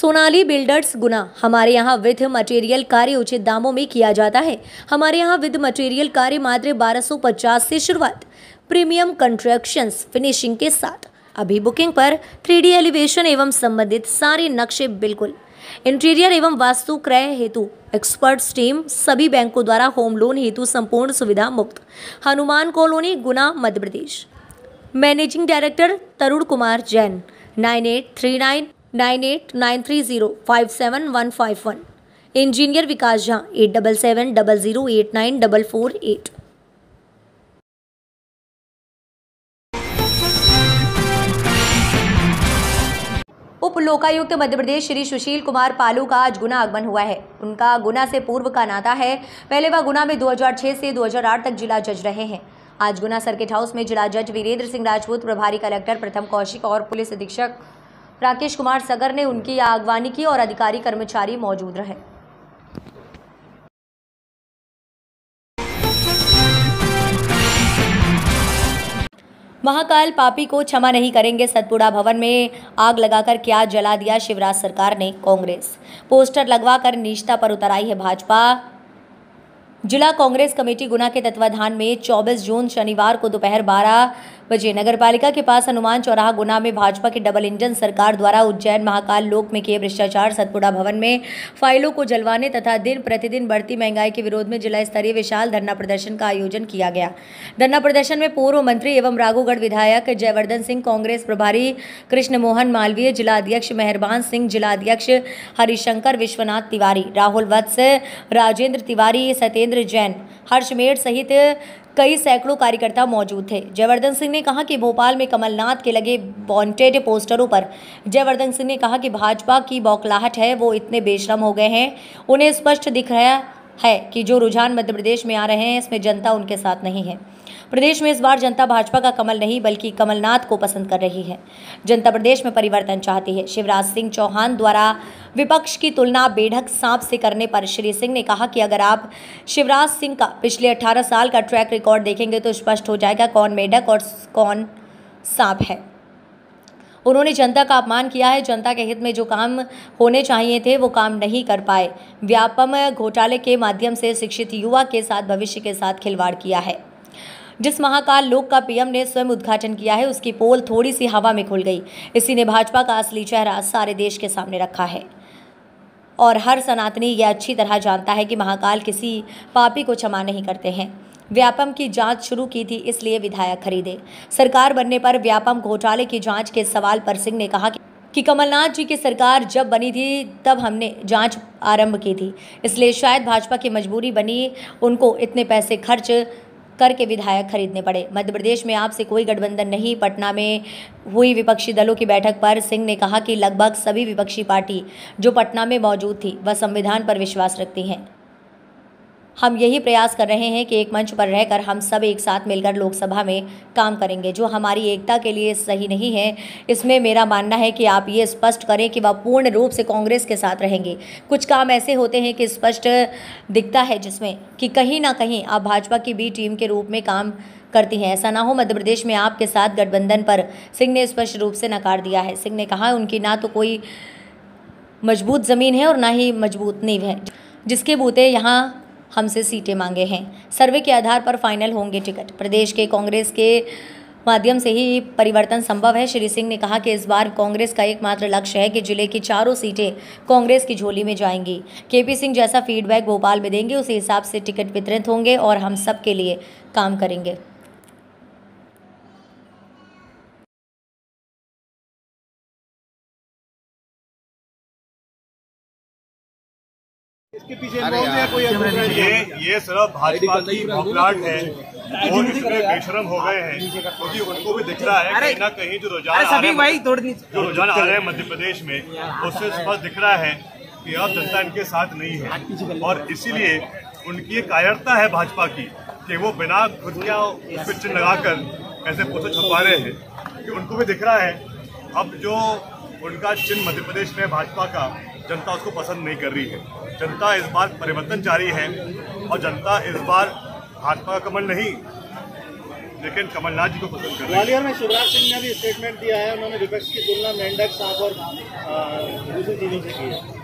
Sonali builders Guna. हमारे यहाँ with material कार्य उचित दामों में किया जाता है। हमारे यहाँ विद मटेरियल कार्य मात्र 1250 से शुरुआत, प्रीमियम कंस्ट्रक्शंस फिनिशिंग के साथ। अभी बुकिंग पर 3D एलिवेशन एवं संबंधित सारे नक्शे बिल्कुल। इंटीरियर एवं वास्तु क्रय हेतु एक्सपर्ट्स टीम, सभी बैंकों द्वारा होम लोन हेतु संपूर्ण सुविधा मुक्त। Hanuman colony, Guna, Madhya Pradesh. Managing director Tarun Kumar Jain. 98399893057151। Engineer Vikas Jha. 8770089448। उप लोकायुक्त मध्य प्रदेश श्री सुशील कुमार पालू का आज गुना आगमन हुआ है। उनका गुना से पूर्व का नाता है। पहले वह गुना में 2006 से 2008 तक जिला जज रहे हैं। आज गुना सर्किट हाउस में जिला जज वीरेंद्र सिंह राजपूत, प्रभारी कलेक्टर प्रथम कौशिक और पुलिस अधीक्षक राकेश कुमार सगर ने उनकी आगवानी की और अधिकारी कर्मचारी मौजूद रहे। महाकाल पापी को क्षमा नहीं करेंगे। सतपुड़ा भवन में आग लगाकर क्या जला दिया शिवराज सरकार ने। कांग्रेस पोस्टर लगवाकर नीचता पर उतर आई है भाजपा। जिला कांग्रेस कमेटी गुना के तत्वाधान में 24 जून शनिवार को दोपहर 12 बजे नगरपालिका के पास हनुमान चौराहा गुना में भाजपा की डबल इंजन सरकार द्वारा उज्जैन महाकाल लोक में किए भ्रष्टाचार, सतपुड़ा भवन में फाइलों को जलवाने तथा दिन प्रतिदिन बढ़ती महंगाई के विरोध में जिला स्तरीय विशाल धरना प्रदर्शन का आयोजन किया गया। धरना प्रदर्शन में पूर्व मंत्री एवं राघोगढ़ विधायक जयवर्धन सिंह, कांग्रेस प्रभारी कृष्ण मोहन मालवीय, जिला अध्यक्ष मेहरबान सिंह, जिला अध्यक्ष हरिशंकर विश्वनाथ तिवारी, राहुल वत्स, राजेंद्र तिवारी, सत्येंद्र जैन, हर्षमेड़ सहित कई सैकड़ों कार्यकर्ता मौजूद थे। जयवर्धन सिंह ने कहा कि भोपाल में कमलनाथ के लगे वांटेड पोस्टरों पर जयवर्धन सिंह ने कहा कि भाजपा की बौखलाहट है, वो इतने बेशरम हो गए हैं, उन्हें स्पष्ट दिख रहा है कि जो रुझान मध्य प्रदेश में आ रहे हैं इसमें जनता उनके साथ नहीं है। प्रदेश में इस बार जनता भाजपा का कमल नहीं बल्कि कमलनाथ को पसंद कर रही है। जनता प्रदेश में परिवर्तन चाहती है। शिवराज सिंह चौहान द्वारा विपक्ष की तुलना बेढक सांप से करने पर श्री सिंह ने कहा कि अगर आप शिवराज सिंह का पिछले 18 साल का ट्रैक रिकॉर्ड देखेंगे तो स्पष्ट हो जाएगा कौन मेढक और कौन सांप है। उन्होंने जनता का अपमान किया है। जनता के हित में जो काम होने चाहिए थे वो काम नहीं कर पाए। व्यापम घोटाले के माध्यम से शिक्षित युवा के साथ भविष्य के साथ खिलवाड़ किया है। जिस महाकाल लोक का पीएम ने स्वयं उद्घाटन किया है उसकी पोल थोड़ी सी हवा में खुल गई। इसी ने भाजपा का असली चेहरा सारे देश के सामने रखा है और हर सनातनी यह अच्छी तरह जानता है कि महाकाल किसी पापी को क्षमा नहीं करते हैं। व्यापम की जांच शुरू की थी इसलिए विधायक खरीदे। सरकार बनने पर व्यापम घोटाले की जांच के सवाल पर सिंह ने कहा कि कमलनाथ जी की सरकार जब बनी थी तब हमने जांच आरंभ की थी, इसलिए शायद भाजपा की मजबूरी बनी उनको इतने पैसे खर्च करके विधायक खरीदने पड़े। मध्य प्रदेश में आपसे कोई गठबंधन नहीं। पटना में हुई विपक्षी दलों की बैठक पर सिंह ने कहा कि लगभग सभी विपक्षी पार्टी जो पटना में मौजूद थी वह संविधान पर विश्वास रखती हैं। हम यही प्रयास कर रहे हैं कि एक मंच पर रहकर हम सब एक साथ मिलकर लोकसभा में काम करेंगे। जो हमारी एकता के लिए सही नहीं है इसमें मेरा मानना है कि आप ये स्पष्ट करें कि वह पूर्ण रूप से कांग्रेस के साथ रहेंगे। कुछ काम ऐसे होते हैं कि स्पष्ट दिखता है जिसमें कि कहीं ना कहीं आप भाजपा की बी टीम के रूप में काम करती हैं। ऐसा ना हो मध्य प्रदेश में आपके साथ गठबंधन पर सिंह ने स्पष्ट रूप से नकार दिया है। सिंह ने कहा उनकी ना तो कोई मजबूत ज़मीन है और ना ही मजबूत नींव है जिसके बूते यहाँ हमसे सीटें मांगे हैं। सर्वे के आधार पर फाइनल होंगे टिकट। प्रदेश के कांग्रेस के माध्यम से ही परिवर्तन संभव है। श्री सिंह ने कहा कि इस बार कांग्रेस का एकमात्र लक्ष्य है कि जिले की चारों सीटें कांग्रेस की झोली में जाएंगी। केपी सिंह जैसा फीडबैक भोपाल में देंगे उसी हिसाब से टिकट वितरित होंगे और हम सब के लिए काम करेंगे। इसके पीछे कोई ये सिर्फ भाजपा की बौखलाहट है और इसमें बेशरम हो गए हैं क्योंकि उनको भी दिख रहा है कहीं ना कहीं जो रुझान आ रहे हैं मध्य प्रदेश में उससे स्पष्ट दिख रहा है कि अब जनता इनके साथ नहीं है और इसीलिए उनकी कायरता है भाजपा की कि वो बिना खुद क्या चिन्ह लगाकर ऐसे पोस्टर छपवा रहे हैं कि उनको भी दिख रहा है अब जो उनका चिन्ह मध्य प्रदेश में भाजपा का जनता उसको पसंद नहीं कर रही है। जनता इस बार परिवर्तन चाह रही है और जनता इस बार भाजपा का कमल नहीं लेकिन कमलनाथ जी को पसंद कर रहे हैं। ग्वालियर में शिवराज सिंह ने भी स्टेटमेंट दिया है, उन्होंने विपक्ष की तुलना मेंढक सांप और दूसरी चीजों से की है।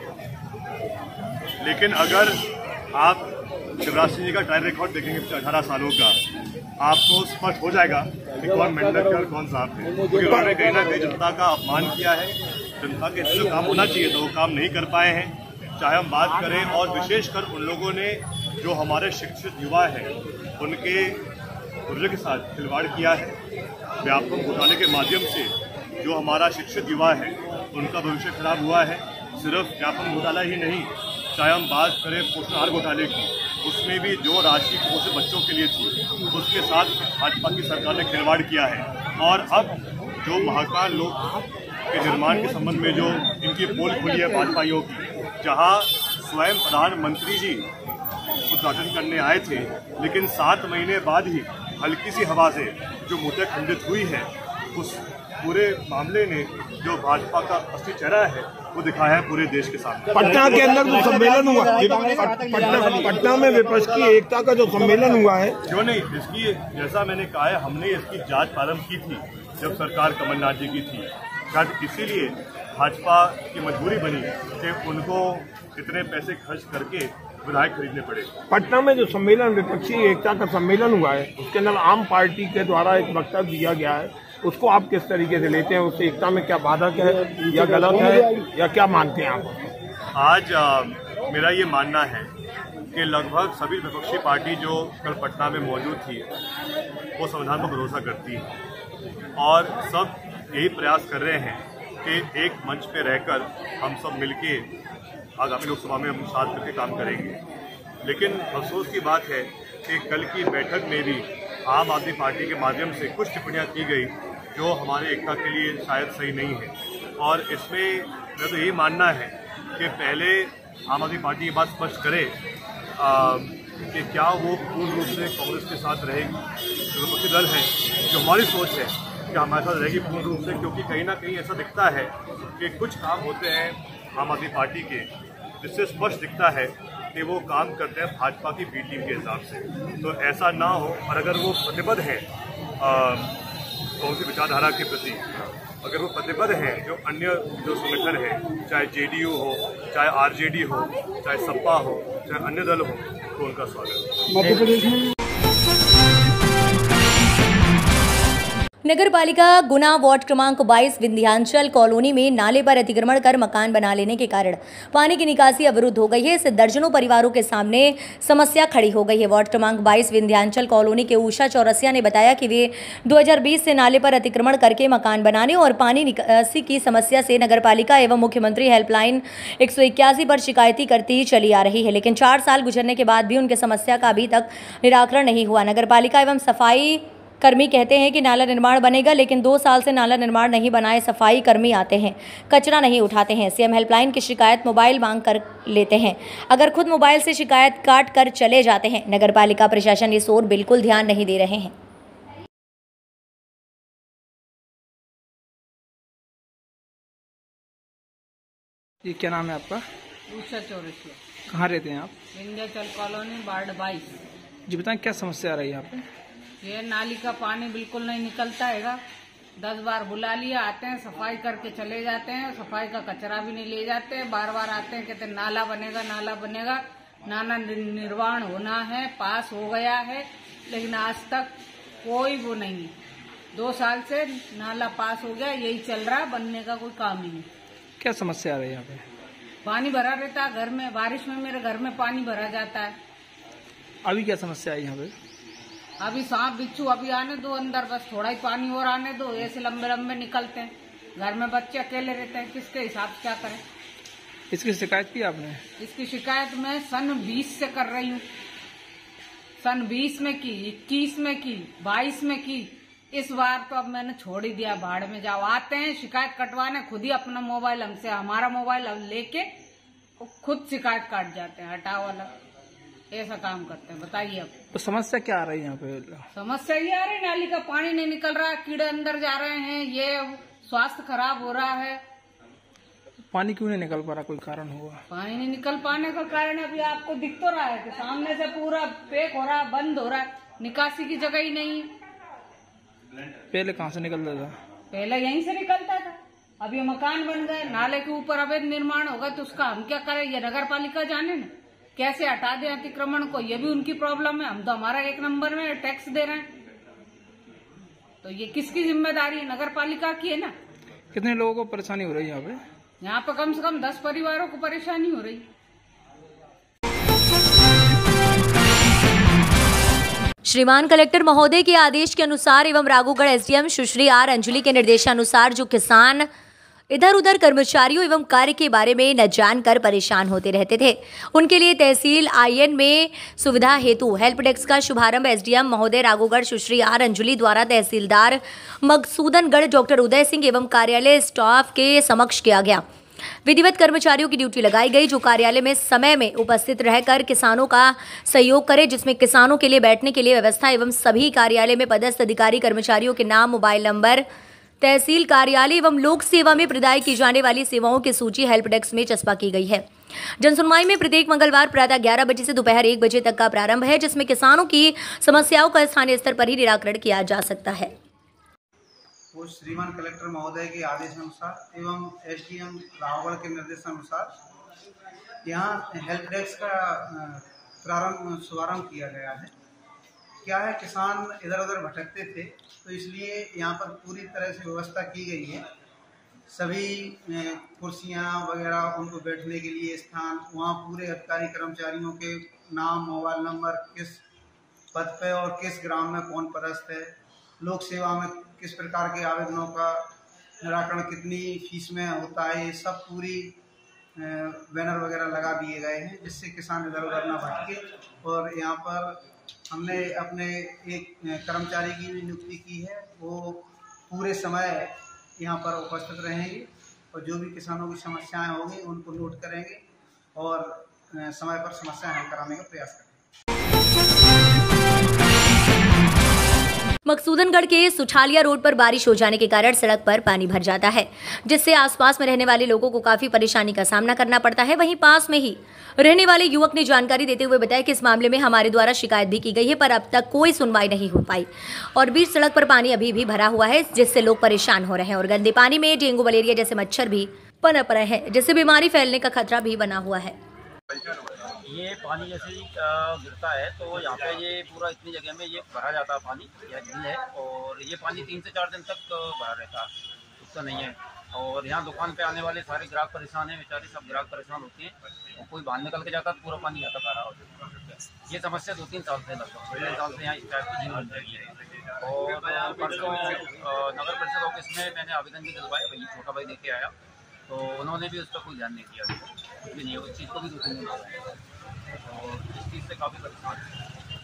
लेकिन अगर आप शिवराज सिंह जी का ट्रायल रिकॉर्ड देखेंगे 18 सालों का, आपको स्पष्ट हो जाएगा कि कौन मेंढक और कौन सांप है, क्योंकि उन्होंने कहीं ना कहीं जनता का अपमान किया है। जनता के जो काम होना चाहिए तो वो काम नहीं कर पाए हैं। चाहे हम बात करें, और विशेषकर उन लोगों ने जो हमारे शिक्षित युवा हैं उनके भविष्य के साथ खिलवाड़ किया है। व्यापक घोटाले के माध्यम से जो हमारा शिक्षित युवा है उनका भविष्य खराब हुआ है। सिर्फ व्यापक घोटाला ही नहीं, चाहे हम बात करें पोषण आहार घोटाले की, उसमें भी जो राशि पोषित बच्चों के लिए थी उसके साथ भाजपा की सरकार ने खिलवाड़ किया है। और अब जो महाकाल लोक के निर्माण के संबंध में जो इनकी पोल खुली है भाजपाइयों की, जहां स्वयं प्रधानमंत्री जी उद्घाटन करने आए थे, लेकिन 7 महीने बाद ही हल्की सी हवा से जो मूर्तियां खंडित हुई है, उस पूरे मामले ने जो भाजपा का असली चेहरा है वो दिखाया है पूरे देश के सामने। पटना के अंदर जो सम्मेलन हुआ, पटना में विपक्ष की एकता का जो सम्मेलन हुआ है, क्यों नहीं, इसकी जैसा मैंने कहा है, हमने इसकी जांच प्रारंभ की थी जब सरकार कमलनाथ जी की थी। शायद इसीलिए भाजपा की मजबूरी बनी कि उनको इतने पैसे खर्च करके विधायक खरीदने पड़े। पटना में जो सम्मेलन विपक्षी एकता का सम्मेलन हुआ है, उसके अंदर आम पार्टी के द्वारा एक वक्तव्य दिया गया है, उसको आप किस तरीके से लेते हैं? उससे एकता में क्या बाधक है या गलत है या क्या मानते हैं आप? आज मेरा ये मानना है कि लगभग सभी विपक्षी पार्टी जो कल पटना में मौजूद थी वो संविधान पर भरोसा करती है और सब यही प्रयास कर रहे हैं कि एक मंच पे रहकर हम सब मिलके आगामी लोकसभा में हम साथ मिलकर काम करेंगे। लेकिन अफसोस की बात है कि कल की बैठक में भी आम आदमी पार्टी के माध्यम से कुछ टिप्पणियां की गई जो हमारे एकता के लिए शायद सही नहीं है। और इसमें मेरा तो यही मानना है कि पहले आम आदमी पार्टी ये बात स्पष्ट करे कि क्या वो पूर्ण रूप से कांग्रेस के साथ रहेगी, जो विपक्षी दल है, जो हमारी सोच है कि हमारे साथ रहेगी पूर्ण रूप से, क्योंकि कहीं ना कहीं ऐसा दिखता है कि कुछ काम होते हैं आम आदमी पार्टी के जिससे स्पष्ट दिखता है कि वो काम करते हैं भाजपा की बी टीम के हिसाब से। तो ऐसा ना हो, और अगर वो प्रतिबद्ध है कौन सी विचारधारा के प्रति, अगर वो प्रतिबद्ध हैं जो अन्य जो संगठन है, चाहे जेडीयू हो, चाहे आरजेडी हो, चाहे सपा हो, चाहे अन्य दल हो, तो उनका स्वागत। मध्य प्रदेश में नगर पालिका गुना वार्ड क्रमांक 22 विंध्याचल कॉलोनी में नाले पर अतिक्रमण कर मकान बना लेने के कारण पानी की निकासी अवरुद्ध हो गई है। इससे दर्जनों परिवारों के सामने समस्या खड़ी हो गई है। वार्ड क्रमांक 22 विंध्याचल कॉलोनी के उषा चौरसिया ने बताया कि वे 2020 से नाले पर अतिक्रमण करके मकान बनाने और पानी निकासी की समस्या से नगर पालिका एवं मुख्यमंत्री हेल्पलाइन 181 पर शिकायती करती चली आ रही है, लेकिन 4 साल गुजरने के बाद भी उनके समस्या का अभी तक निराकरण नहीं हुआ। नगर पालिका एवं सफाई कर्मी कहते हैं कि नाला निर्माण बनेगा, लेकिन 2 साल से नाला निर्माण नहीं बनाए सफाई कर्मी आते हैं, कचरा नहीं उठाते हैं। सीएम हेल्पलाइन की शिकायत मोबाइल मांग कर लेते हैं, अगर खुद मोबाइल से शिकायत काट कर चले जाते हैं। नगर पालिका प्रशासन इस ओर बिल्कुल ध्यान नहीं दे रहे हैं। ये क्या नाम है आपका? उषा चौरसिया। कहाँ रहते हैं आप? Vindhyachal colony ward 22। जी बताएं क्या समस्या आ रही है यहाँ पे? ये नाली का पानी बिल्कुल नहीं निकलता हैगा। 10 बार बुला लिया, आते हैं सफाई करके चले जाते हैं, सफाई का कचरा भी नहीं ले जाते हैं। बार बार आते हैं, कहते हैं नाला बनेगा, नाला बनेगा, नाला निर्माण होना है, पास हो गया है, लेकिन आज तक कोई वो नहीं है। 2 साल से नाला पास हो गया, यही चल रहा, बनने का कोई काम ही नहीं। क्या समस्या आ रही है यहाँ पे? पानी भरा रहता है घर में, बारिश में मेरे घर में पानी भरा जाता है। अभी क्या समस्या है यहाँ पे? अभी सांप बिच्छू अभी आने दो अंदर, बस थोड़ा ही पानी और आने दो, ऐसे लंबे लंबे निकलते हैं। घर में बच्चे अकेले रहते हैं, किसके हिसाब से क्या करें? इसकी शिकायत की आपने? इसकी शिकायत मैं सन 20 से कर रही हूँ। सन 20 में की, 21 में की, 22 में की। इस बार तो अब मैंने छोड़ ही दिया, भाड़ में जाओ। आते हैं शिकायत कटवाने, खुद ही अपना मोबाइल हमसे, हमारा मोबाइल लेके खुद शिकायत काट जाते हैं, हटाओ वाला, ऐसा काम करते हैं। बताइए अब तो समस्या क्या आ रही है यहाँ पे? समस्या ये आ रही, नाली का पानी नहीं निकल रहा, कीड़े अंदर जा रहे हैं, ये स्वास्थ्य खराब हो रहा है। पानी क्यों नहीं निकल पा रहा, कोई कारण होगा? पानी नहीं निकल पाने का कारण अभी आपको दिख तो रहा है कि सामने से पूरा पैक हो रहा है, बंद हो रहा है, निकासी की जगह ही नहीं है। पहले कहाँ से निकलता था? पहले यहीं से निकलता था। अब ये मकान बन गए, नाले के ऊपर अवैध निर्माण होगा तो उसका हम क्या करें? ये नगर पालिका जाने ना कैसे हटा दे अतिक्रमण को, ये भी उनकी प्रॉब्लम है। हम तो हमारा 1 नंबर में टैक्स दे रहे हैं, तो ये किसकी जिम्मेदारी है? नगर पालिका की है ना। कितने लोगों को परेशानी हो रही है यहाँ पे? यहाँ पे कम से कम 10 परिवारों को परेशानी हो रही है। श्रीमान कलेक्टर महोदय के आदेश के अनुसार एवं राघोगढ़ एसडीएम सुश्री आर अंजलि के निर्देशानुसार जो किसान इधर उधर कर्मचारियों एवं कार्य के बारे में न जानकर परेशान होते रहते थे, उनके लिए तहसील आईएन में सुविधा हेतु हेल्प डेस्क का शुभारंभ एसडीएम महोदय राघोगढ़ सुश्री आर अंजलि द्वारा तहसीलदार मकसूदनगढ़ डॉक्टर उदय सिंह एवं कार्यालय स्टाफ के समक्ष किया गया। विधिवत कर्मचारियों की ड्यूटी लगाई गई जो कार्यालय में समय में उपस्थित रहकर किसानों का सहयोग करे, जिसमें किसानों के लिए बैठने के लिए व्यवस्था एवं सभी कार्यालय में पदस्थ अधिकारी कर्मचारियों के नाम, मोबाइल नंबर, तहसील कार्यालय एवं लोक सेवा में प्रदाय की जाने वाली सेवाओं की सूची हेल्प डेस्क में चस्पा की गई है। जनसुनवाई में प्रत्येक मंगलवार प्रातः 11 बजे से दोपहर 1 बजे तक का प्रारंभ है, जिसमें किसानों की समस्याओं का स्थानीय स्तर पर ही निराकरण किया जा सकता है। वो श्रीमान कलेक्टर महोदय के आदेशानुसार एवं एसडीएम राघोगढ़ के निर्देशानुसार यहाँ हेल्प डेस्क का शुभारंभ किया गया है। क्या है, किसान इधर उधर भटकते थे तो इसलिए यहाँ पर पूरी तरह से व्यवस्था की गई है। सभी कुर्सियाँ वगैरह, उनको बैठने के लिए स्थान, वहाँ पूरे अधिकारी कर्मचारियों के नाम, मोबाइल नंबर, किस पद पे और किस ग्राम में कौन पदस्थ है, लोक सेवा में किस प्रकार के आवेदनों का निराकरण कितनी फीस में होता है, ये सब पूरी बैनर वगैरह लगा दिए गए हैं, जिससे किसान इधर उधर ना भटके। और यहाँ पर हमने अपने एक कर्मचारी की भी नियुक्ति की है, वो पूरे समय यहाँ पर उपस्थित रहेंगे और जो भी किसानों की समस्याएं होंगी उनको नोट करेंगे और समय पर समस्याएं हल कराने का प्रयास करेंगे। मकसूदनगढ़ के सुठालिया रोड पर बारिश हो जाने के कारण सड़क पर पानी भर जाता है, जिससे आसपास में रहने वाले लोगों को काफी परेशानी का सामना करना पड़ता है। वहीं पास में ही रहने वाले युवक ने जानकारी देते हुए बताया कि इस मामले में हमारे द्वारा शिकायत भी की गई है, पर अब तक कोई सुनवाई नहीं हो पाई और बीच सड़क पर पानी अभी भी भरा हुआ है, जिससे लोग परेशान हो रहे हैं और गंदे पानी में डेंगू मलेरिया जैसे मच्छर भी पनप रहे हैं, जिससे बीमारी फैलने का खतरा भी बना हुआ है। ये पानी जैसे ही गिरता है तो यहाँ पे ये पूरा इतनी जगह में ये भरा जाता है पानी, यह झील है और ये पानी 3 से 4 दिन तक भरा रहता है, उसका नहीं है। और यहाँ दुकान पे आने वाले सारे ग्राहक परेशान हैं, बेचारे सब ग्राहक परेशान होते हैं और कोई बाहर निकल के जाता है तो पूरा पानी आता भरा हो जाता है। ये समस्या 2-3 साल से लगभग 2 साल से यहाँ इस टाइप की झील बन रही है। और परसों नगर परिषद ऑफिस में मैंने आवेदन भी दिलवाया, भाई छोटा भाई देके आया तो उन्होंने भी उस पर कोई ध्यान नहीं दिया, कुछ भी नहीं है, उस चीज़ को भी 2-3 दिन और इस चीज़ से काफ़ी परेशान है।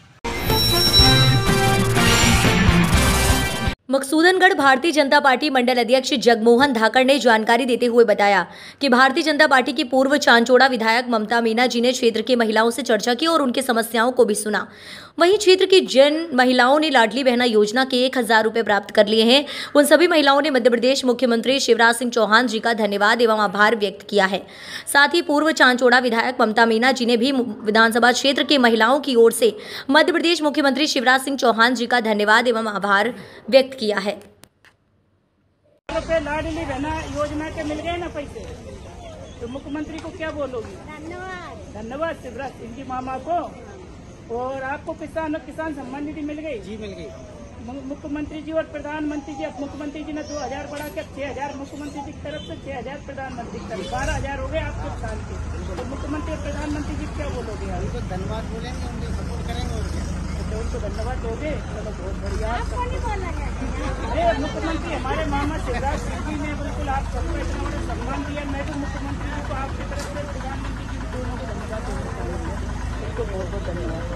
मकसूदनगढ़ भारतीय जनता पार्टी मंडल अध्यक्ष जगमोहन धाकड़ ने जानकारी देते हुए बताया कि भारतीय जनता पार्टी की पूर्व चांचोड़ा विधायक ममता मीना जी ने क्षेत्र की महिलाओं से चर्चा की और उनकी समस्याओं को भी सुना। वहीं क्षेत्र की जिन महिलाओं ने लाडली बहना योजना के 1000 रुपए प्राप्त कर लिए हैं, उन सभी महिलाओं ने मध्य प्रदेश मुख्यमंत्री शिवराज सिंह चौहान जी का धन्यवाद एवं आभार व्यक्त किया है। साथ ही पूर्व चांचोड़ा विधायक ममता मीना जी ने भी विधानसभा क्षेत्र के महिलाओं की ओर से मध्य प्रदेश मुख्यमंत्री शिवराज सिंह चौहान जी का धन्यवाद एवं आभार व्यक्त किया है। लाडली बहना योजना के मिल गए ना पैसे, तो मुख्यमंत्री को क्या बोलोगी? धन्यवाद शिवराज सिंह जी मामा को। और आपको किसान सम्मान निधि मिल गई? जी मिल गई। मुख्यमंत्री जी और प्रधानमंत्री जी, अब मुख्यमंत्री जी ने 2000 बढ़ा के 6000 मुख्यमंत्री जी की तरफ से 6000 प्रधानमंत्री की तरफ 12000 हो गए आपके साल के। तो मुख्यमंत्री और प्रधानमंत्री जी क्या बोलोगे? उनको धन्यवाद बोलेंगे, उनको सपोर्ट करेंगे और क्या, तो उनको धन्यवाद दोगे? चलो बहुत बढ़िया। अरे मुख्यमंत्री हमारे मामा शिवराज सिंह जी ने बिल्कुल आप सबको इतना बड़ा सम्मान दिया, मैं भी मुख्यमंत्री जी को आपकी तरफ से प्रधानमंत्री जी दोनों को धन्यवाद देना चाहूँगा, उनको बहुत बहुत धन्यवाद।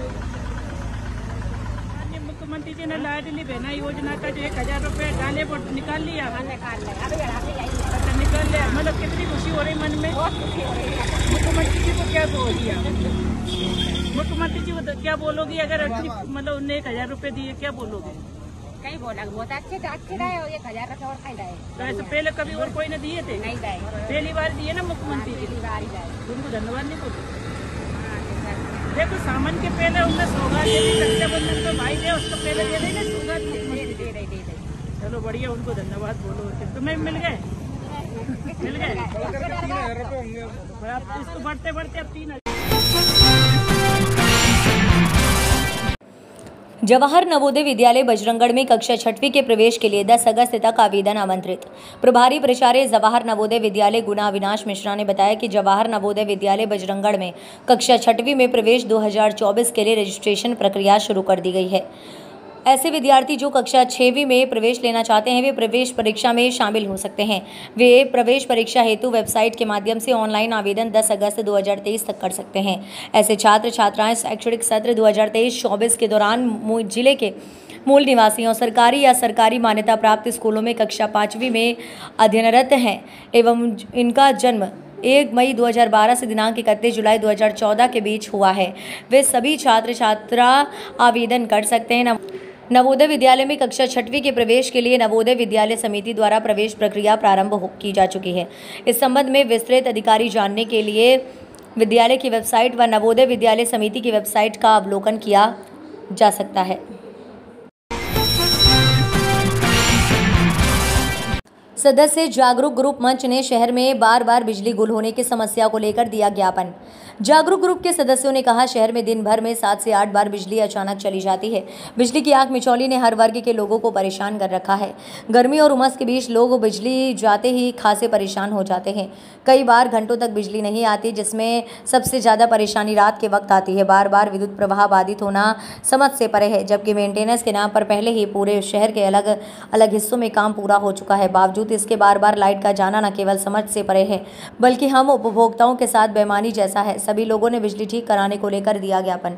मुख्यमंत्री जी ने लाडली बहना योजना का जो 1000 रुपए डाले वो निकाल लिया? अच्छा निकाल लिया, मतलब कितनी खुशी हो रही मन में? मुख्यमंत्री जी को क्या बोल दिया? मुख्यमंत्री जी को क्या बोलोगी अगर मतलब उन्हें 1000 रुपए दिए, क्या बोलोगे? कहीं बोला बहुत अच्छे रहे हो, 1000 रुपए और कहीं रहे। तो ऐसे पहले कभी और कोई ने दिए थे? नहीं दिए, पहली बार दिए ना मुख्यमंत्री जी, उनको धन्यवाद नहीं बोलो। देखो सामान के पहले उनने सौगात दे दी, रक्षाबंधन तो भाई दे, उसको पहले दे देना सौगात, मुख्यमंत्री दे। चलो बढ़िया, उनको धन्यवाद बोलो। तुम्हें मिल गए? मिल गए? अब इसको बढ़ते बढ़ते अब 3,000। जवाहर नवोदय विद्यालय बजरंगगढ़ में कक्षा 6वीं के प्रवेश के लिए 10 अगस्त तक आवेदन आमंत्रित। प्रभारी प्राचार्य जवाहर नवोदय विद्यालय गुना अविनाश मिश्रा ने बताया कि जवाहर नवोदय विद्यालय बजरंगगढ़ में कक्षा 6वीं में प्रवेश 2024 के लिए रजिस्ट्रेशन प्रक्रिया शुरू कर दी गई है। ऐसे विद्यार्थी जो कक्षा 6वीं में प्रवेश लेना चाहते हैं वे प्रवेश परीक्षा में शामिल हो सकते हैं। वे प्रवेश परीक्षा हेतु वेबसाइट के माध्यम से ऑनलाइन आवेदन 10 अगस्त 2023 तक कर सकते हैं। ऐसे छात्र छात्राएं शैक्षणिक सत्र 2023-24 के दौरान जिले के मूल निवासियों, सरकारी या सरकारी मान्यता प्राप्त स्कूलों में कक्षा 5वीं में अध्ययनरत हैं एवं इनका जन्म 1 मई 2012 से दिनांक 31 जुलाई 2014 के बीच हुआ है, वे सभी छात्र छात्रा आवेदन कर सकते हैं। नवोदय विद्यालय में कक्षा 6वीं के प्रवेश के लिए नवोदय विद्यालय समिति द्वारा प्रवेश प्रक्रिया प्रारंभ की जा चुकी है। इस संबंध में विस्तृत अधिकारी जानने के लिए विद्यालय की वेबसाइट व नवोदय विद्यालय समिति की वेबसाइट का अवलोकन किया जा सकता है। सदस्य जागरूक ग्रुप मंच ने शहर में बार बार बिजली गुल होने की समस्या को लेकर दिया ज्ञापन। जागरूक ग्रुप के सदस्यों ने कहा, शहर में दिन भर में 7 से 8 बार बिजली अचानक चली जाती है। बिजली की आग मिचौली ने हर वर्ग के लोगों को परेशान कर रखा है। गर्मी और उमस के बीच लोग बिजली जाते ही खासे परेशान हो जाते हैं। कई बार घंटों तक बिजली नहीं आती, जिसमें सबसे ज़्यादा परेशानी रात के वक्त आती है। बार बार विद्युत प्रवाह बाधित होना समझ से परे है, जबकि मेंटेनेंस के नाम पर पहले ही पूरे शहर के अलग अलग हिस्सों में काम पूरा हो चुका है। बावजूद इसके बार बार लाइट का जाना न केवल समझ से परे है, बल्कि हम उपभोक्ताओं के साथ बेईमानी जैसा है। सभी लोगों ने बिजली ठीक कराने को लेकर दिया ज्ञापन।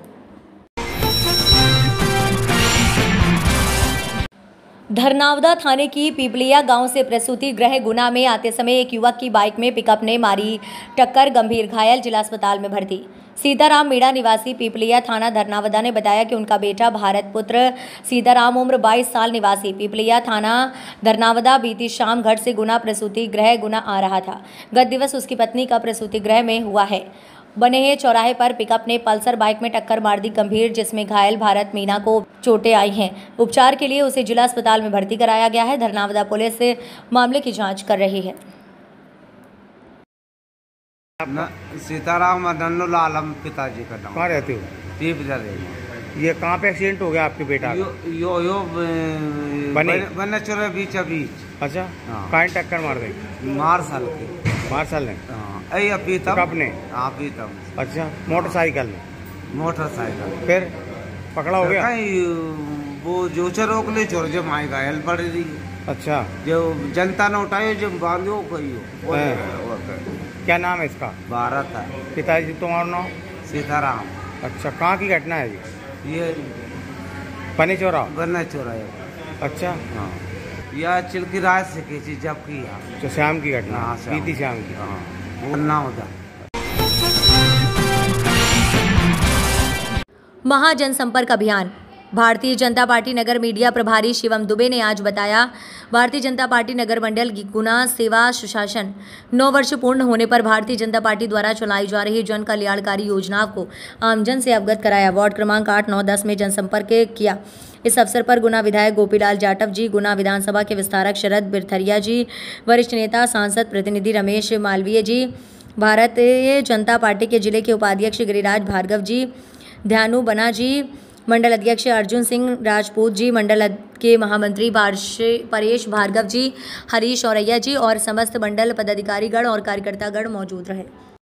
धरनावदा थाने की पीपलिया गांव से प्रसूति गृह गुना में आते समय एक युवक की बाइक में पिकअप ने मारी टक्कर, गंभीर घायल, जिला अस्पताल में भर्ती। सीताराम मीणा निवासी पीपलिया थाना धरनावदा ने बताया कि उनका बेटा भारत पुत्र सीताराम उम्र 22 साल निवासी पीपलिया थाना धरनावदा बीती शाम घर से गुना प्रसूति गृह गुना आ रहा था। गत दिवस उसकी पत्नी का प्रसूति गृह में हुआ है। बनेहे चौराहे पर पिकअप ने पल्सर बाइक में टक्कर मार दी गंभीर, जिसमें घायल भारत मीणा को चोटें आई हैं। उपचार के लिए उसे जिला अस्पताल में भर्ती कराया गया है। धरनावदा पुलिस मामले की जांच कर रही है। सीताराम नन्नूलालम पिताजी का नाम। कहाँ रहते हो? ये कहाँ पे एक्सीडेंट हो गया आपके बेटा? यो बने चौराहे बीच। अच्छा, कहाँ टक्कर मार दी? मार्शल ने? कब ने? पीतम। अच्छा, मोटरसाइकिल में? मोटरसाइकिल फिर पकड़ा हो गया? वो जो रोक ले चोर जब माई घायल पड़ रही। अच्छा, जो जनता ने उठाई जब बांधो क्या नाम है इसका? भारत है। पिताजी तुम्हारा नाम? सीताराम। अच्छा, कहाँ की घटना है ये? बने चौरा। अच्छा, हाँ, यह चिल्की राय से की जब की तो शाम की घटना? बीती शाम की। ना होता। महाजनसंपर्क अभियान। भारतीय जनता पार्टी नगर मीडिया प्रभारी शिवम दुबे ने आज बताया, भारतीय जनता पार्टी नगर मंडल गुना सेवा सुशासन 9 वर्ष पूर्ण होने पर भारतीय जनता पार्टी द्वारा चलाई जा रही जन कल्याणकारी योजनाओं को आमजन से अवगत कराया। वार्ड क्रमांक 8, 9, 10 में जनसंपर्क किया। इस अवसर पर गुना विधायक गोपीलाल जाटव जी, गुना विधानसभा के विस्तारक शरद बिरथरिया जी, वरिष्ठ नेता सांसद प्रतिनिधि रमेश मालवीय जी, भारतीय जनता पार्टी के जिले के उपाध्यक्ष गिरिराज भार्गव जी, ध्यानु बना जी, मंडल अध्यक्ष अर्जुन सिंह राजपूत जी, मंडल के महामंत्री परेश भार्गव जी, हरीश औरैया जी और समस्त मंडल पदाधिकारीगण और कार्यकर्तागण मौजूद रहे।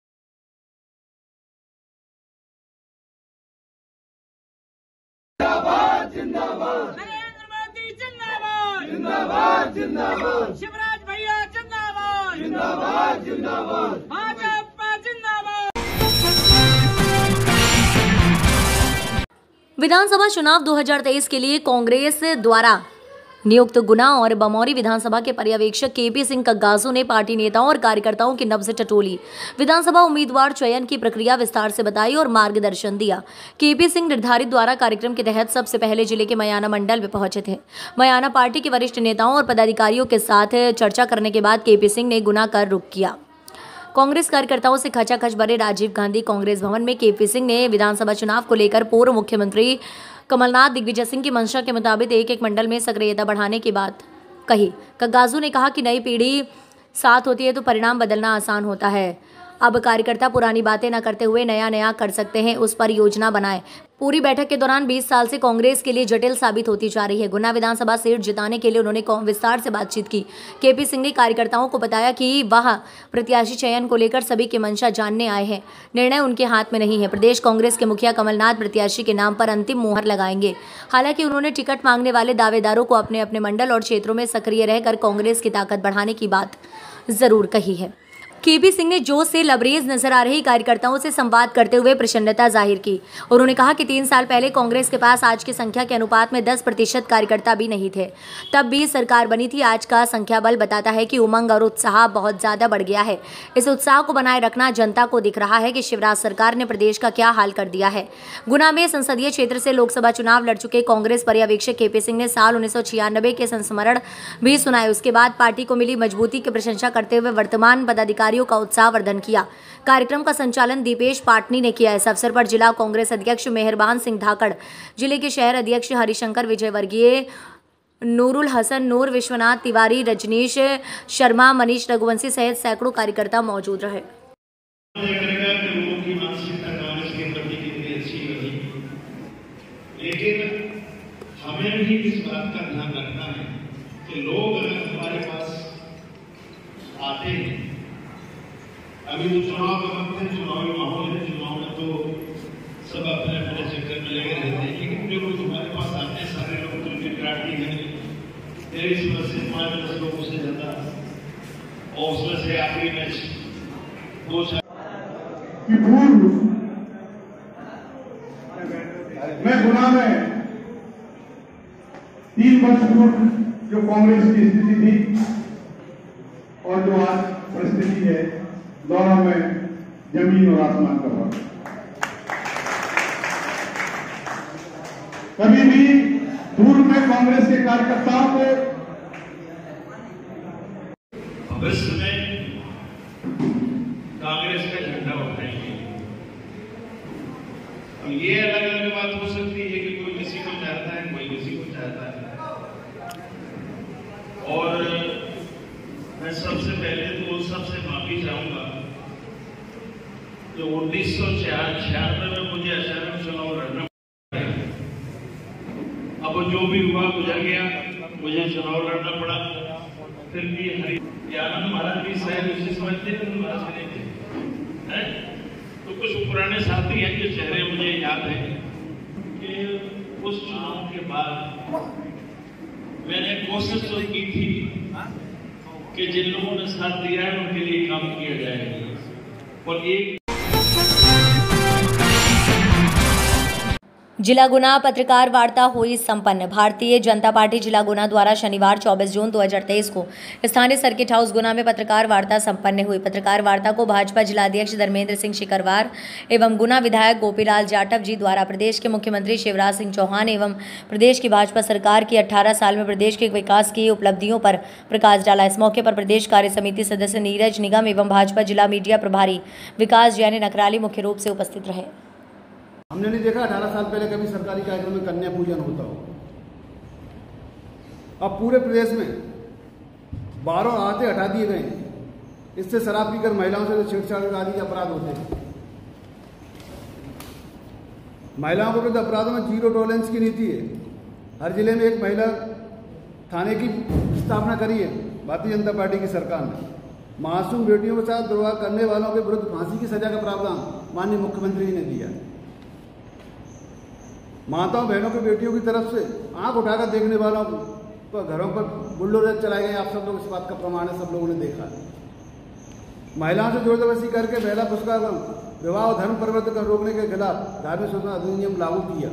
नरेंद्र मोदी जिंदाबाद, जिंदाबाद जिंदाबाद। शिवराज भैया जिंदाबाद, जिंदाबाद जिंदाबाद। भाजपा जिंदाबाद। विधानसभा चुनाव 2023 के लिए कांग्रेस द्वारा नियुक्त गुना और बमौरी विधानसभा के पर्यवेक्षक केपी सिंह कग्गासू ने पार्टी नेताओं और कार्यकर्ताओं की नब्ज टटोली, विधानसभा उम्मीदवार चयन की प्रक्रिया विस्तार से बताई और मार्गदर्शन दिया। केपी सिंह निर्धारित द्वारा कार्यक्रम के तहत सबसे पहले जिले के मयाना मंडल में पहुंचे थे। मयाना पार्टी के वरिष्ठ नेताओं और पदाधिकारियों के साथ चर्चा करने के बाद केपी सिंह ने गुना कर रुख किया। कांग्रेस कार्यकर्ताओं से खचाखच भरे राजीव गांधी कांग्रेस भवन में केपी सिंह ने विधानसभा चुनाव को लेकर पूर्व मुख्यमंत्री कमलनाथ दिग्विजय सिंह की मंशा के मुताबिक एक मंडल में सक्रियता बढ़ाने की बात कही। कग्गाजू ने कहा कि नई पीढ़ी साथ होती है तो परिणाम बदलना आसान होता है। अब कार्यकर्ता पुरानी बातें न करते हुए नया कर सकते हैं, उस पर योजना बनाएं। पूरी बैठक के दौरान 20 साल से कांग्रेस के लिए जटिल साबित होती जा रही है। गुना विधानसभा सीट जिताने के लिए उन्होंने विस्तार से बातचीत की। केपी सिंह ने कार्यकर्ताओं को बताया कि वह प्रत्याशी चयन को लेकर सभी की मंशा जानने आए हैं, निर्णय उनके हाथ में नहीं है। प्रदेश कांग्रेस के मुखिया कमलनाथ प्रत्याशी के नाम पर अंतिम मोहर लगाएंगे। हालांकि उन्होंने टिकट मांगने वाले दावेदारों को अपने अपने मंडल और क्षेत्रों में सक्रिय रहकर कांग्रेस की ताकत बढ़ाने की बात जरूर कही है। केपी सिंह ने जोश से लबरेज नजर आ रही कार्यकर्ताओं से संवाद करते हुए प्रसन्नता जाहिर की। उन्होंने कहा कि 3 साल पहले कांग्रेस के पास आज की संख्या के अनुपात में 10% कार्यकर्ता भी नहीं थे। तब भी सरकार बनी थी। आज का संख्या बल बताता है कि उमंग और उत्साह बहुत ज्यादा बढ़ गया है। इस उत्साह को बनाए रखना जनता को दिख रहा है कि शिवराज सरकार ने प्रदेश का क्या हाल कर दिया है। गुना में संसदीय क्षेत्र से लोकसभा चुनाव लड़ चुके कांग्रेस पर्यवेक्षक केपी सिंह ने साल 1996 के संस्मरण भी सुनाए। उसके बाद पार्टी को मिली मजबूती की प्रशंसा करते हुए वर्तमान पदाधिकारियों का उत्साहवर्धन किया। कार्यक्रम का संचालन दीपेश पाटनी ने किया। इस अवसर पर जिला कांग्रेस अध्यक्ष मेहरबान सिंह धाकड़, जिले के शहर अध्यक्ष हरिशंकर विजयवर्गीय, नूरुल हसन, नूर, विश्वनाथ तिवारी, रजनीश शर्मा, मनीष रघुवंशी सहित सैकड़ों कार्यकर्ता मौजूद रहे। लेकिन हमें भी इस बात का ध्यान रखना है कि लोग अगर हमारे पास आते हैं, अभी तो चुनाव का वक्त है, चुनावी माहौल है, चुनाव में तो सब अपने अपने चक्कर में लगे रहते हैं, लेकिन जो लोग हमारे पास आते हैं सारे लोग क्रिकेट काटती हैं, 23 वर्ष से 5-10 लोगों से ज्यादा, और उसमें से आखिरी मैच 2-4 मैं गुना में 3 वर्ष पूर्व जो कांग्रेस की स्थिति थी और जो आज परिस्थिति है, दोनों में जमीन और आसमान का फर्क। कभी भी दूर में कांग्रेस के कार्यकर्ताओं को भविष्य में कांग्रेस का झंडा उठाएंगे। अब ये अलग अलग बात हो सकती है कि कोई किसी को चाहता है, कोई किसी को चाहता है, और मैं सबसे पहले तो उन सबसे माफी चाहूंगा जो 1996 में मुझे अचानक चुनाव लड़ना पड़ा। अब जो भी हुआ गुजर गया, मुझे चुनाव लड़ना पड़ा। फिर भी आनंद महाराज भी शायद उसे समझते थे, महाराज हैं, तो कुछ पुराने साथी हैं जो चेहरे मुझे याद है कि उस चुनाव के बाद मैंने कोशिश तो की थी कि जिन लोगों ने साथ दिया है उनके लिए काम किया जाएगा। और एक जिला गुना पत्रकार वार्ता हुई संपन्न। भारतीय जनता पार्टी जिला गुना द्वारा शनिवार 24 जून 2023 को स्थानीय सर्किट हाउस गुना में पत्रकार वार्ता संपन्न हुई। पत्रकार वार्ता को भाजपा जिलाध्यक्ष धर्मेंद्र सिंह शिकरवार एवं गुना विधायक गोपीलाल जाटव जी द्वारा प्रदेश के मुख्यमंत्री शिवराज सिंह चौहान एवं प्रदेश की भाजपा सरकार की 18 साल में प्रदेश के विकास की उपलब्धियों पर प्रकाश डाला। इस मौके पर प्रदेश कार्य समिति सदस्य नीरज निगम एवं भाजपा जिला मीडिया प्रभारी विकास जैन नकराली मुख्य रूप से उपस्थित रहे। हमने नहीं देखा 18 साल पहले कभी सरकारी कार्यक्रम में कन्या पूजन होता हो। अब पूरे प्रदेश में 12 आते हटा दिए गए। इससे शराब पीकर महिलाओं से छेड़छाड़ आदि के अपराध होते हैं। महिलाओं के विरुद्ध अपराधों में 0 टॉलरेंस की नीति है। हर जिले में एक महिला थाने की स्थापना करी है भारतीय जनता पार्टी की सरकार ने। मासूम बेटियों के साथ दुर्व्यवहार करने वालों के विरुद्ध फांसी की सजा का प्रावधान माननीय मुख्यमंत्री जी ने दिया। माताओं बहनों की बेटियों की तरफ से आंख उठाकर देखने वालों पर घरों पर बुलडोजर चलाए गए। आप सब लोग इस बात का प्रमाण है, सब लोगों ने देखा। महिलाओं से जोर जबरदस्ती करके महिला पुरस्कार विवाह और धर्म परिवर्तन रोकने के खिलाफ धार्मिक सूचना अधिनियम लागू किया।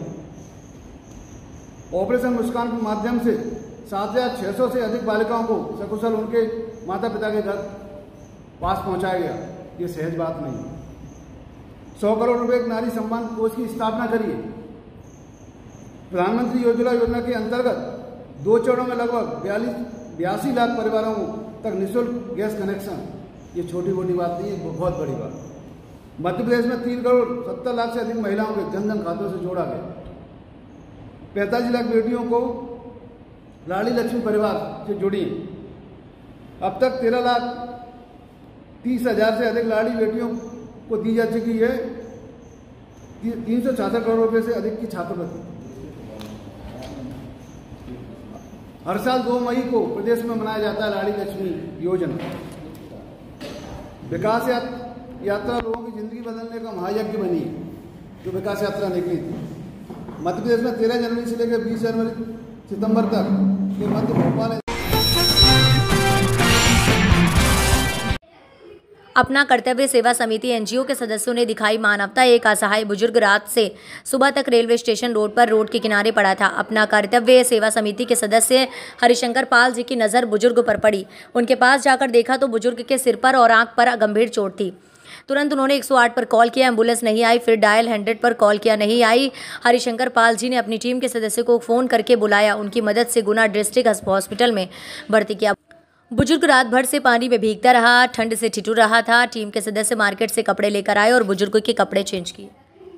ऑपरेशन मुस्कान के माध्यम से 7,600 से अधिक बालिकाओं को सकुशल उनके माता पिता के घर पास पहुंचाया गया। ये सहज बात नहीं। 100 करोड़ रुपए नारी सम्मान कोष की स्थापना करिए। प्रधानमंत्री योजना के अंतर्गत 2 चरणों में लगभग 82 लाख परिवारों तक निःशुल्क गैस कनेक्शन। ये छोटी मोटी बात नहीं है, बहुत बड़ी बात। मध्य प्रदेश में 3 करोड़ 70 लाख से अधिक महिलाओं के जनधन खातों से जोड़ा गया। 45 लाख बेटियों को लाड़ी लक्ष्मी परिवार से जुड़ी हैं। अब तक 13,30,000 से अधिक लाड़ी बेटियों को दी जा चुकी है। 366 करोड़ रुपए से अधिक की छात्रवृत्ति। हर साल 2 मई को प्रदेश में मनाया जाता है लाड़ी लक्ष्मी योजना। विकास यात्रा लोगों की जिंदगी बदलने का महायज्ञ बनी है, जो विकास यात्रा निकली थी। मध्य प्रदेश में 13 जनवरी से लेकर 20 सितंबर तक ये मध्य भोपाल अपना कर्तव्य सेवा समिति एनजीओ के सदस्यों ने दिखाई मानवता। एक असहाय बुजुर्ग रात से सुबह तक रेलवे स्टेशन रोड पर रोड के किनारे पड़ा था। अपना कर्तव्य सेवा समिति के सदस्य हरिशंकर पाल जी की नज़र बुजुर्ग पर पड़ी। उनके पास जाकर देखा तो बुजुर्ग के सिर पर और आंख पर गंभीर चोट थी। तुरंत उन्होंने 108 पर कॉल किया, एम्बुलेंस नहीं आई। फिर डायल 100 पर कॉल किया, नहीं आई। हरिशंकर पाल जी ने अपनी टीम के सदस्य को फ़ोन करके बुलाया। उनकी मदद से गुना डिस्ट्रिक्ट हॉस्पिटल में भर्ती किया। बुजुर्ग रात भर से पानी में भीगता रहा, ठंड से ठिठुर रहा था। टीम के सदस्य मार्केट से कपड़े लेकर आए और बुजुर्ग के कपड़े चेंज किए।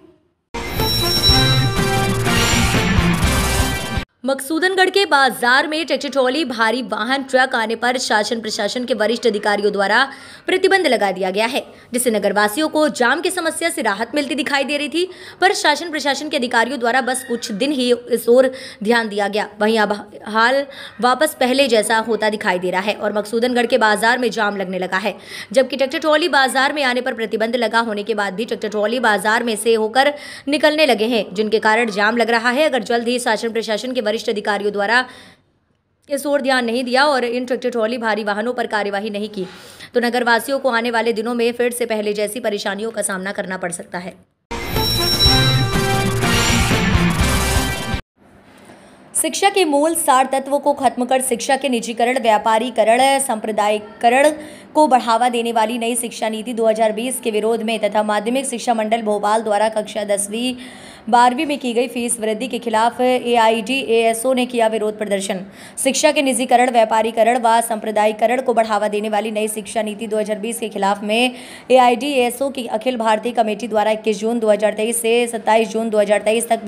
मकसूदनगढ़ के बाजार में ट्रैक्टर ट्रॉली, भारी वाहन, ट्रक आने पर शासन प्रशासन के वरिष्ठ अधिकारियों द्वारा प्रतिबंध लगा दिया गया है, जिससे नगरवासियों को जाम की समस्या से राहत मिलती दिखाई दे रही थी। पर शासन प्रशासन के अधिकारियों द्वारा बस कुछ दिन ही इस ओर ध्यान दिया गया। वहीं अब हाल वापस पहले जैसा होता दिखाई दे रहा है और मकसूदनगढ़ के बाजार में जाम लगने लगा है। जबकि ट्रैक्टर ट्रॉली बाजार में आने पर प्रतिबंध लगा होने के बाद भी ट्रैक्टर ट्रॉली बाजार में से होकर निकलने लगे हैं, जिनके कारण जाम लग रहा है। अगर जल्द ही शासन प्रशासन के वरिष्ठ अधिकारियों द्वारा इस ओर ध्यान नहीं दिया और इन ट्रैक्टर ट्रॉली भारी वाहनों पर कार्यवाही नहीं की तो नगरवासियों को आने वाले दिनों में फिर से पहले जैसी परेशानियों का सामना करना पड़ सकता है। शिक्षा के मूल सार तत्वों को खत्म कर शिक्षा के निजीकरण, व्यापारीकरण, सांप्रदायिकरण को बढ़ावा देने वाली नई शिक्षा नीति 2020 के विरोध में तथा माध्यमिक शिक्षा मंडल भोपाल द्वारा कक्षा 10वीं 12वीं में की गई फीस वृद्धि के खिलाफ AIDASO ने किया विरोध प्रदर्शन। शिक्षा के निजीकरण, व्यापारीकरण व सांप्रदायिकरण को बढ़ावा देने वाली नई शिक्षा नीति 2020 के खिलाफ में AIDASO की अखिल भारतीय कमेटी द्वारा 21 जून 2023 से 27 जून 2023 तक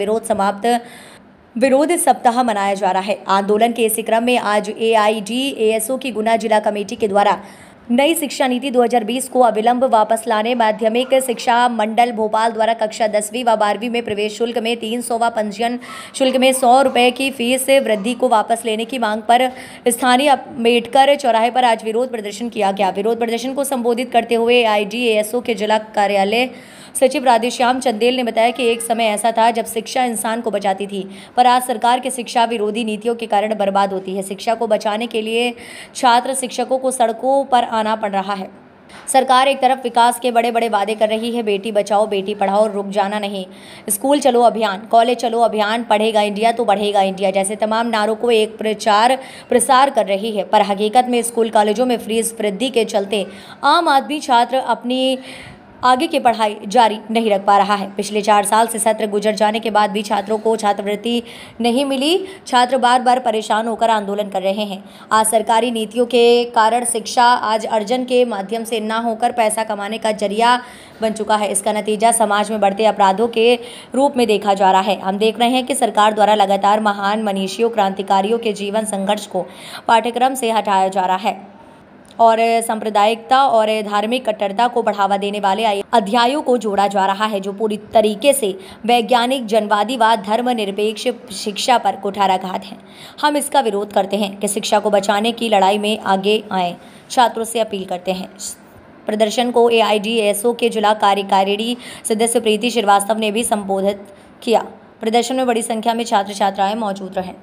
विरोध सप्ताह मनाया जा रहा है। आंदोलन के इसी क्रम में आज AIDASO की गुना जिला कमेटी के द्वारा नई शिक्षा नीति 2020 को अविलंब वापस लाने, माध्यमिक शिक्षा मंडल भोपाल द्वारा कक्षा 10वीं व 12वीं में प्रवेश शुल्क में 300 व पंजीयन शुल्क में 100 रुपये की फीस वृद्धि को वापस लेने की मांग पर स्थानीय अम्बेडकर चौराहे पर आज विरोध प्रदर्शन किया गया। विरोध प्रदर्शन को संबोधित करते हुए AIDASO के जिला कार्यालय सचिव राधेश्याम चंदेल ने बताया कि एक समय ऐसा था जब शिक्षा इंसान को बचाती थी, पर आज सरकार के शिक्षा विरोधी नीतियों के कारण बर्बाद होती है। शिक्षा को बचाने के लिए छात्र शिक्षकों को सड़कों पर आना पड़ रहा है। सरकार एक तरफ विकास के बड़े बड़े वादे कर रही है, बेटी बचाओ बेटी पढ़ाओ, रुक जाना नहीं, स्कूल चलो अभियान, कॉलेज चलो अभियान, पढ़ेगा इंडिया तो बढ़ेगा इंडिया जैसे तमाम नारों को एक प्रचार प्रसार कर रही है। पर हकीकत में स्कूल कॉलेजों में फीस वृद्धि के चलते आम आदमी छात्र अपनी आगे की पढ़ाई जारी नहीं रख पा रहा है। पिछले 4 साल से सत्र गुजर जाने के बाद भी छात्रों को छात्रवृत्ति नहीं मिली। छात्र बार बार परेशान होकर आंदोलन कर रहे हैं। आज सरकारी नीतियों के कारण शिक्षा आज अर्जन के माध्यम से ना होकर पैसा कमाने का जरिया बन चुका है। इसका नतीजा समाज में बढ़ते अपराधों के रूप में देखा जा रहा है। हम देख रहे हैं कि सरकार द्वारा लगातार महान मनीषियों, क्रांतिकारियों के जीवन संघर्ष को पाठ्यक्रम से हटाया जा रहा है और सांप्रदायिकता और धार्मिक कट्टरता को बढ़ावा देने वाले अध्यायों को जोड़ा जा रहा है, जो पूरी तरीके से वैज्ञानिक, जनवादी व धर्मनिरपेक्ष शिक्षा पर कुठाराघात है। हम इसका विरोध करते हैं कि शिक्षा को बचाने की लड़ाई में आगे आएं, छात्रों से अपील करते हैं। प्रदर्शन को AIDASO के जिला कार्यकारिणी सदस्य प्रीति श्रीवास्तव ने भी संबोधित किया। प्रदर्शन में बड़ी संख्या में छात्र छात्राएं मौजूद रहे।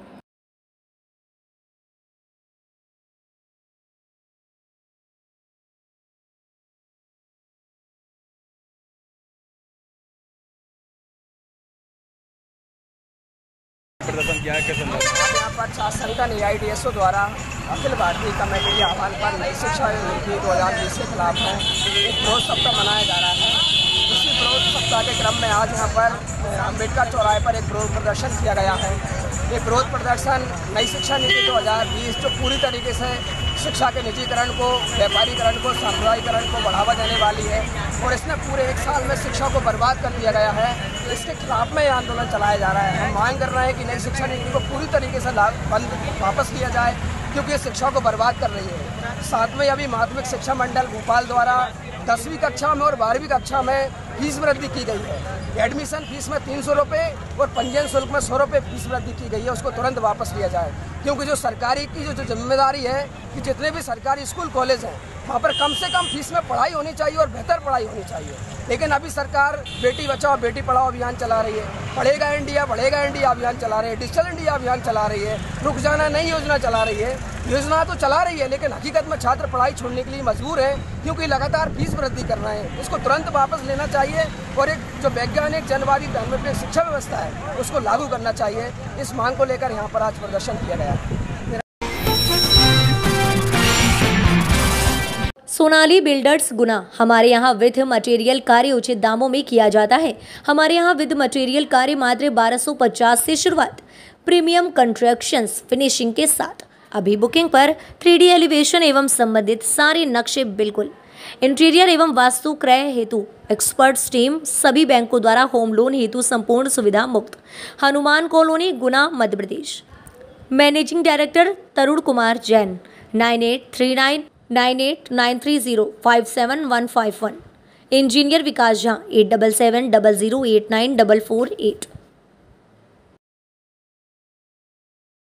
प्रदर्शन किया है कैसे? यहाँ पर छात्र संगठन AIDASO द्वारा अखिल भारतीय कमेटी के आह्वान पर नई शिक्षा नीति 2020 के खिलाफ में एक विरोध सप्ताह मनाया जा रहा है। इसी विरोध सप्ताह के क्रम में आज यहाँ पर अम्बेडकर चौराहे पर एक विरोध प्रदर्शन किया गया है। ये विरोध प्रदर्शन नई शिक्षा नीति 2020 जो पूरी तरीके से शिक्षा के निजीकरण को, व्यापारीकरण को, सांप्रदायिकरण को बढ़ावा देने वाली है और इसने पूरे 1 साल में शिक्षा को बर्बाद कर दिया गया है। इसके खिलाफ में ये आंदोलन चलाया जा रहा है। हम मांग कर रहे हैं कि नई शिक्षा नीति को पूरी तरीके से वापस लिया जाए, क्योंकि ये शिक्षा को बर्बाद कर रही है। साथ में अभी माध्यमिक शिक्षा मंडल भोपाल द्वारा 10वीं कक्षा में और 12वीं कक्षा में फीस वृद्धि की गई है। एडमिशन फीस में 300 रुपये और पंजीयन शुल्क में 100 रुपये फीस वृद्धि की गई है, उसको तुरंत वापस लिया जाए। क्योंकि जो सरकारी की जो जिम्मेदारी है कि जितने भी सरकारी स्कूल कॉलेज हैं वहाँ पर कम से कम फीस में पढ़ाई होनी चाहिए और बेहतर पढ़ाई होनी चाहिए। लेकिन अभी सरकार बेटी बचाओ बेटी पढ़ाओ अभियान चला रही है, पढ़ेगा इंडिया अभियान चला रही है, डिजिटल इंडिया अभियान चला रही है, रुक जाना नहीं योजना चला रही है। योजना तो चला रही है, लेकिन हकीकत में छात्र पढ़ाई छोड़ने के लिए मजबूर है, क्योंकि लगातार फीस वृद्धि कर रहे हैं। इसको तुरंत वापस लेना चाहिए और एक जो वैज्ञानिक जनवादी धर्मनिरपेक्ष शिक्षा व्यवस्था है उसको लागू करना चाहिए। इस मांग को लेकर यहाँ पर आज प्रदर्शन किया गया। सोनाली बिल्डर्स गुना। हमारे यहाँ विद मटेरियल कार्य उचित दामों में किया जाता है। हमारे यहाँ विद मटेरियल कार्य मात्र 1250 से शुरुआत, प्रीमियम कंस्ट्रक्शंस फिनिशिंग के साथ। अभी बुकिंग पर 3D एलिवेशन एवं संबंधित सारे नक्शे बिल्कुल। इंटीरियर एवं वास्तु क्रय हेतु एक्सपर्ट्स टीम, सभी बैंकों द्वारा होम लोन हेतु संपूर्ण सुविधा मुक्त। Hanuman colony, Guna, Madhya Pradesh. Managing director Tarun Kumar Jain. 983993057151। Engineer Vikas Jha 8770089448।